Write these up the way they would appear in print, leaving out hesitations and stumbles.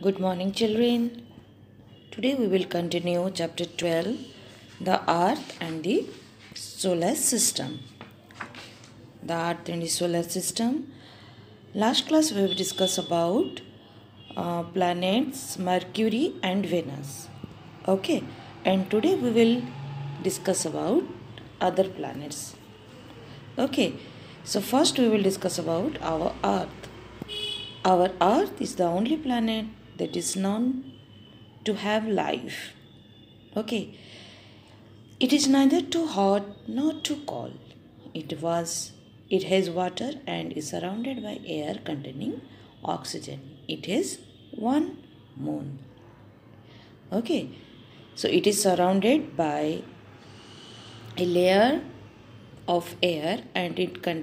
Good morning, children. Today we will continue chapter 12, the Earth and the Solar System. The Earth and the Solar System. Last class we have discussed about planets Mercury and Venus. Okay, and today we will discuss about other planets. Okay, so first we will discuss about our Earth. Our Earth is the only planet that is known to have life. Okay, it is neither too hot nor too cold. It has water and is surrounded by air containing oxygen. It has one moon. Okay, so it is surrounded by a layer of air and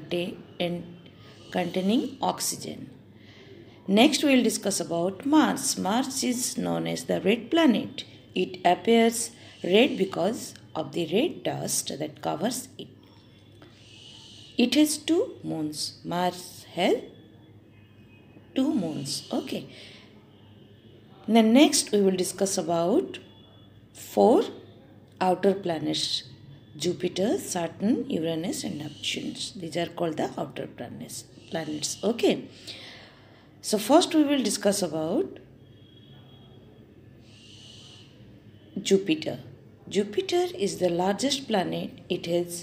containing oxygen. Next, we will discuss about Mars. Mars is known as the red planet. It appears red because of the red dust that covers it. It has two moons. Mars has two moons. Okay. Then next, we will discuss about four outer planets: Jupiter, Saturn, Uranus, and Neptune. These are called the outer planets. Okay. So first we will discuss about Jupiter. Jupiter is the largest planet. It has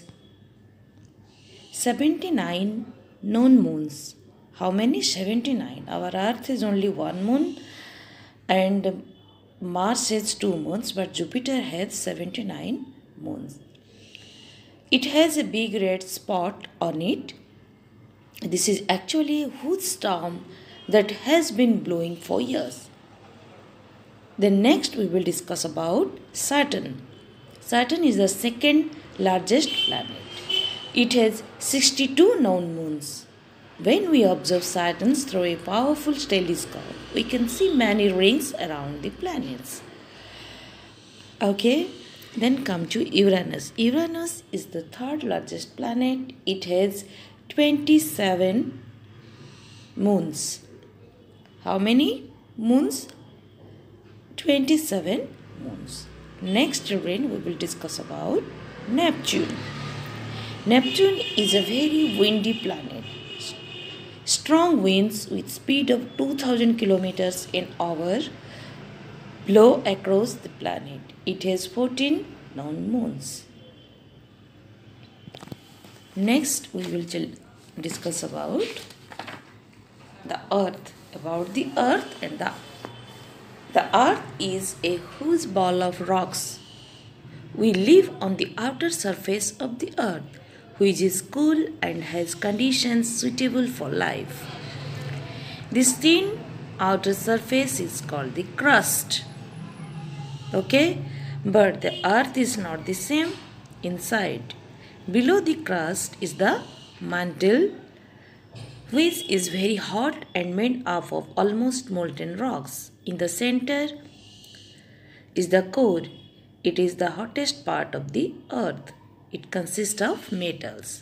79 known moons. How many? 79. Our Earth has only one moon and Mars has two moons, but Jupiter has 79 moons. It has a big red spot on it. This is actually a huge storm that has been blowing for years. Then next we will discuss about Saturn. Saturn is the second largest planet. It has 62 known moons. When we observe Saturn through a powerful telescope, we can see many rings around the planets. Okay, then come to Uranus. Uranus is the third largest planet. It has 27 moons. How many moons? 27 moons. Next, children, we will discuss about Neptune. Neptune is a very windy planet. Strong winds with speed of 2000 kilometers an hour blow across the planet. It has 14 known moons. Next, we will discuss about the Earth. About the Earth and the Earth is a huge ball of rocks. We live on the outer surface of the Earth, which is cool and has conditions suitable for life. This thin outer surface is called the crust. Okay, but the Earth is not the same inside. Below the crust is the mantle, which is very hot and made up of almost molten rocks. In the center is the core. It is the hottest part of the Earth. It consists of metals.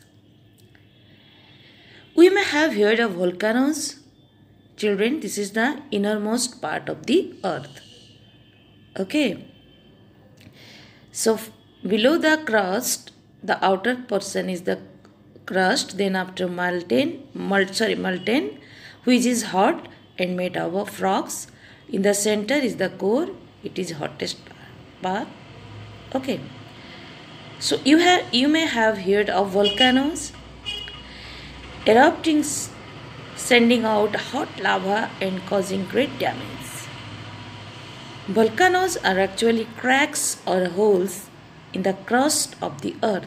We may have heard of volcanoes. Children, this is the innermost part of the Earth. Okay. So, below the crust, the outer portion is the crust, then after molten, which is hot and made up of rocks. In the center is the core. It is hottest part. Okay. So you may have heard of volcanoes erupting, sending out hot lava and causing great damage. Volcanoes are actually cracks or holes in the crust of the Earth.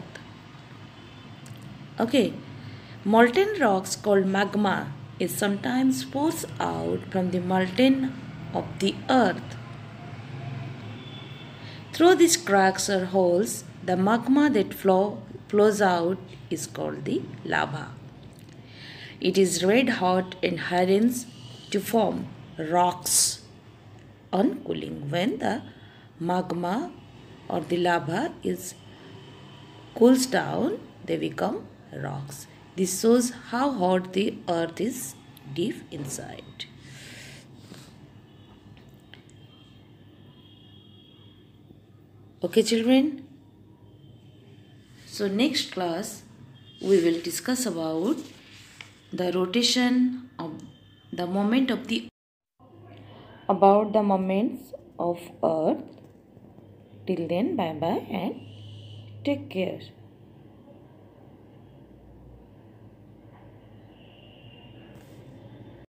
Okay, molten rocks called magma is sometimes forced out from the molten of the Earth. Through these cracks or holes, the magma that flows out is called the lava. It is red hot and hardens to form rocks on cooling. When the magma or the lava cools down, they become rocks. This shows how hot the Earth is deep inside. Okay, children? So next class we will discuss about the rotation of the moment of the moments of earth. Till then, bye bye and take care.